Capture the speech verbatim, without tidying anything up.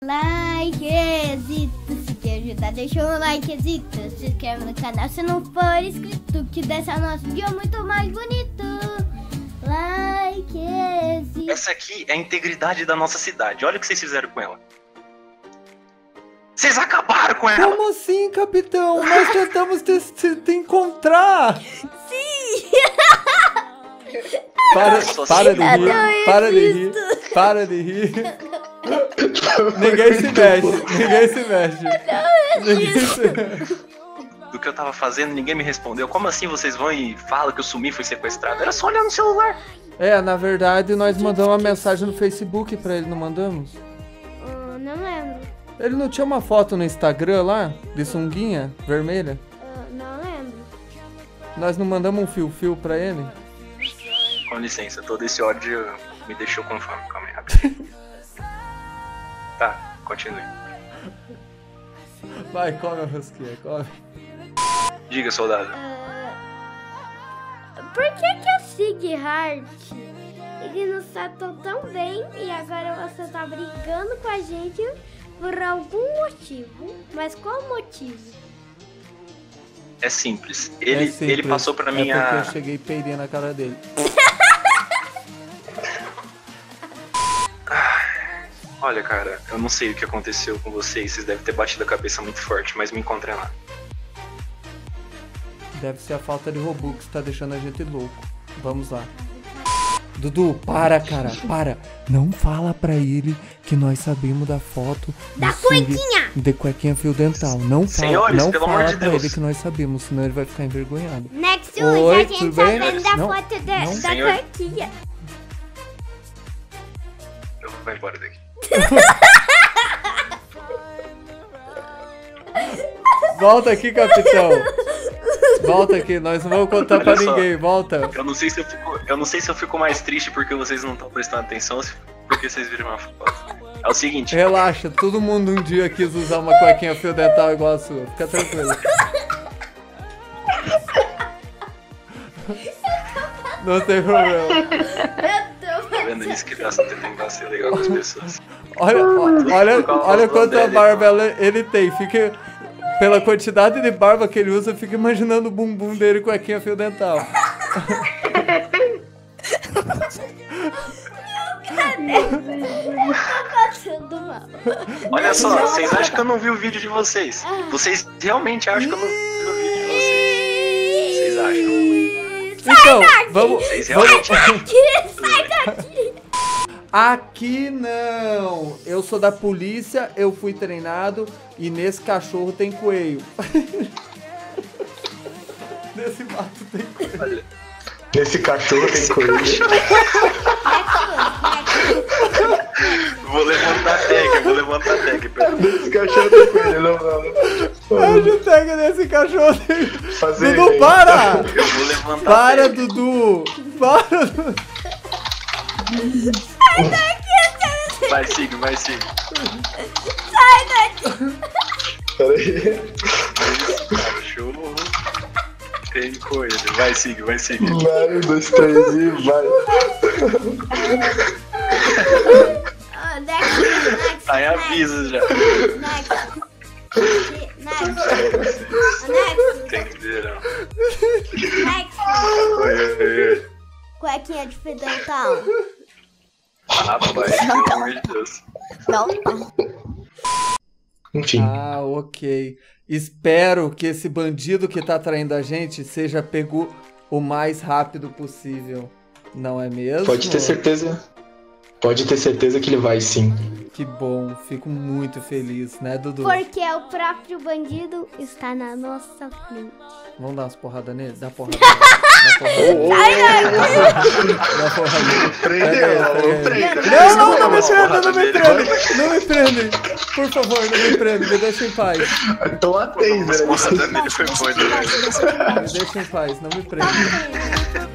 Likezito, se quer ajudar, deixa um likezito, se inscreve no canal se não for inscrito, que dessa nosso dia muito mais bonito. Likezito. Essa aqui é a integridade da nossa cidade, olha o que vocês fizeram com ela. Vocês acabaram com ela! Como assim, capitão? Nós tentamos te, te, te encontrar! Sim! Para, para de rir, não para de rir, para de rir. Ninguém se mexe, ninguém se mexe. Ninguém se... Do que eu tava fazendo, ninguém me respondeu. Como assim vocês vão e falam que eu sumi e fui sequestrado? Era só olhar no celular. É, na verdade, nós mandamos uma mensagem no Facebook pra ele, não mandamos? Uh, não lembro. Ele não tinha uma foto no Instagram lá, de sunguinha vermelha? Uh, não lembro. Nós não mandamos um fio-fio pra ele? Com licença, todo esse ódio me deixou com fome. Calma aí, rapidinho. Tá, continue. Vai, come a rosquinha, come. Diga, soldado. Uh, por que que o Sighart, ele nos tratou tão bem e agora você tá brigando com a gente por algum motivo? Mas qual motivo? É simples. Ele, É simples. ele passou pra é minha... porque eu cheguei e peidei na cara dele. Olha, cara, eu não sei o que aconteceu com vocês. Vocês devem ter batido a cabeça muito forte, mas me encontrem lá. Deve ser a falta de Robux que tá deixando a gente louco. Vamos lá. Dudu, para, cara, para. Não fala pra ele que nós sabemos da foto Da do swing cuequinha! de cuequinha fio dental. Não fala, Senhores, não pelo fala amor de pra Deus. ele que nós sabemos, senão ele vai ficar envergonhado. Next Oi, Oi, a gente tudo tá bem? vendo a Não, foto da, não. da Senhor. cuequinha. Eu vou embora daqui. Volta aqui, capitão. Volta aqui, nós não vamos contar Olha pra só. ninguém, volta. Eu não sei se eu fico, eu não sei se eu fico mais triste porque vocês não estão prestando atenção ou se porque vocês viram uma foto. É o seguinte, Relaxa, todo mundo um dia quis usar uma cuequinha fio dental igual a sua. Fica tranquilo. Não tem problema. tá vendo isso que graça ter tentar ser legal com as pessoas. Olha, ó- olha, olha quanta barba ela- ele tem. Fica, pela quantidade de barba que ele usa, fica imaginando o bumbum dele com cuequinha fio dental. Passando mal. Olha só, vocês acham que eu não vi o vídeo de vocês? Vocês realmente acham que eu não vi o vídeo de vocês? Vocês acham? Então, vamos. Vocês vamos... realmente acham? Sai daqui! Aqui não! Eu sou da polícia, eu fui treinado e nesse cachorro tem coelho. Nesse mato tem coelho. Olha, Nesse cachorro tem coelho. vou levantar a tag, vou levantar a tag. Pera. Nesse cachorro tem coelho, não, não. A hashtag nesse cachorro tem... Fazer Dudu, bem. para! Eu vou levantar Para, a tag. Dudu! Para, Dudu! Vai, siga, vai, siga. Peraí. Cachorro tem coelho. Vai, siga, vai, siga. Vai, um, dois, três e vai. Oh, next, next, Aí next, avisa já. next, next, next, Entenderam? next, Oi, oi, oi. cuequinha de fio dental. Rapaz, pelo amor de Deus. Não, Enfim. Ah, ok. Espero que esse bandido que tá traindo a gente seja pego o mais rápido possível. Não é mesmo? Pode ter certeza. Pode ter certeza que ele vai sim. Que bom, fico muito feliz, né, Dudu? porque o próprio bandido está na nossa frente. Vamos dar umas porradas nele? Dá porrada nele. Dá porrada nele. Dá porrada nele. Pega ele, pega ele. Não, não, não me prenda, não me prenda. Não me prendem. Por favor, não me prendem. Me deixem em paz. Então atende, As né? porradas dele foi boa demais. Me deixem em paz, não me prendem.